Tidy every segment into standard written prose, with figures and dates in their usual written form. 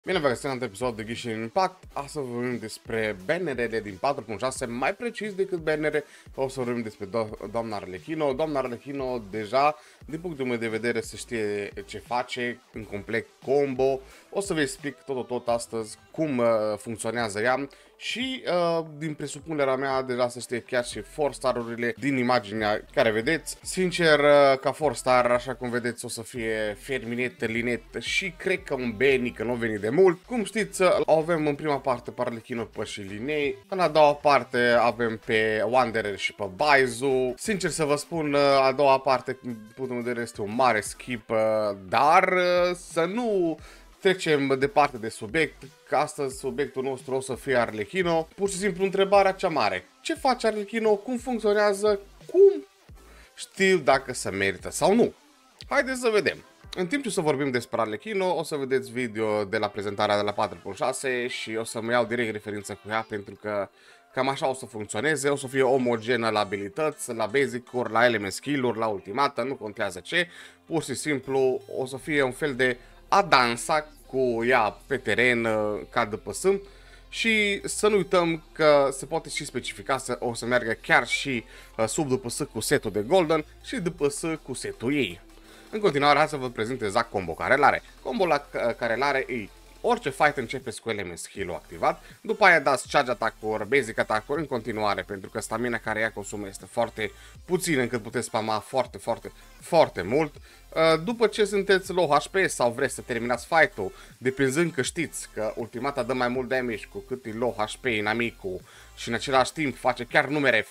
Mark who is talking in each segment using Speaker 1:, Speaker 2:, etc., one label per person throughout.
Speaker 1: Bine v-am găsit în alt episod de Genshin Impact. Astăzi vorbim despre bannerele din 4.6, mai precis decât bannere, o să vorbim despre doamna Arlecchino. Doamna Arlecchino deja, din punctul meu de vedere, se știe ce face în complet combo. O să vă explic tot astăzi cum funcționează ea și din presupunerea mea deja se știe chiar și 4-star-urile din imaginea care vedeți. Sincer, ca 4-star, așa cum vedeți, o să fie Ferminet, Linet și cred că un Benny, că nu a venit de mult. Cum știți, avem în prima parte pe Arlecchino pe și Linei, în a doua parte avem pe Wanderer și pe Baizu. Sincer să vă spun, a doua parte, din punctul meu de vedere, este un mare skip, dar să nu trecem departe de subiect, că astăzi subiectul nostru o să fie Arlecchino. Pur și simplu întrebarea cea mare: ce face Arlecchino, cum funcționează, cum știu dacă se merită sau nu? Haideți să vedem. În timp ce o să vorbim despre Arlecchino, o să vedeți video de la prezentarea de la 4.6 și o să mă iau direct referință cu ea, pentru că cam așa o să funcționeze. O să fie omogenă la abilități, la basic-uri, la element skill-uri, la ultimată, nu contează ce. Pur și simplu o să fie un fel de a dansa cu ea pe teren ca DPS. Și să nu uităm că se poate și specifica o să meargă chiar și sub DPS cu setul de Golden și DPS cu setul ei. În continuare, hai să vă prezint exact combo care l-are. Combo care l-are e: orice fight începeți cu element skill-ul activat, după aia dați charge attack-uri, basic attack-uri în continuare, pentru că stamina care ea consumă este foarte puțin încât puteți spama foarte mult. După ce sunteți low HP sau vreți să terminați fight-ul, depinzând că știți că ultimata dă mai mult damage cu cât e low HP inamicul și în același timp face chiar numere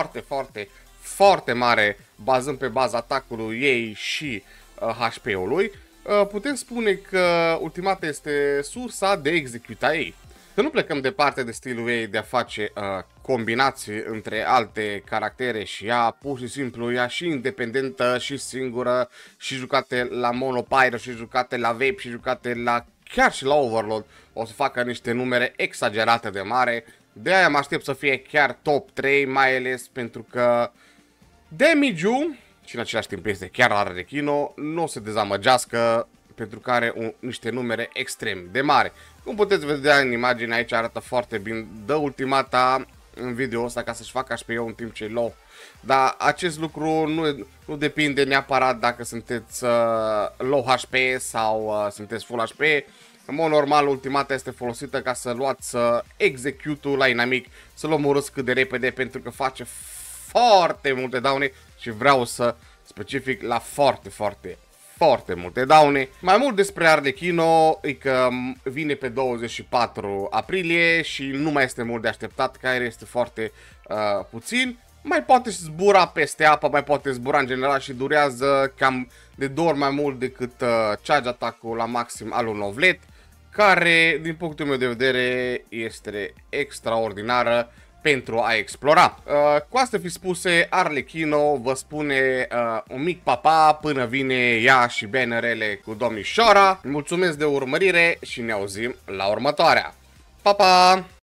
Speaker 1: foarte mare bazând pe baza atacului ei și HP-ului, putem spune că ultimata este sursa de execute a ei. Să nu plecăm departe de stilul ei de a face combinații între alte caractere și ea, pur și simplu ea și independentă și singură, și jucate la Monopyro, și jucate la Vape, și jucate la chiar și la Overload, o să facă niște numere exagerate de mare. De aia mă aștept să fie chiar top 3, mai ales pentru că damage-ul și în același timp este chiar la Arlecchino, nu o să dezamăgească pentru că are niște numere extrem de mari. Cum puteți vedea în imagine, aici arată foarte bine, dă ultimata în video ăsta ca să-și facă HP-ul în timp ce e low. Dar acest lucru nu depinde neapărat dacă sunteți low HP sau sunteți full HP. În mod normal, ultimata este folosită ca să luați execute-ul la inamic, să-l omorâți cât de repede, pentru că face foarte multe daune și vreau să specific la foarte multe daune. Mai mult despre Arlecchino e că vine pe 24 aprilie și nu mai este mult de așteptat, care este foarte puțin. Mai poate zbura peste apă, mai poate zbura în general și durează cam de 2 ori mai mult decât charge attack-ul la maxim al unui Novlet, care din punctul meu de vedere este extraordinară pentru a explora. Cu astea fi spuse, Arlecchino vă spune un mic papa până vine ea și bannerele cu domnișoara. Mulțumesc de urmărire și ne auzim la următoarea. Pa, pa!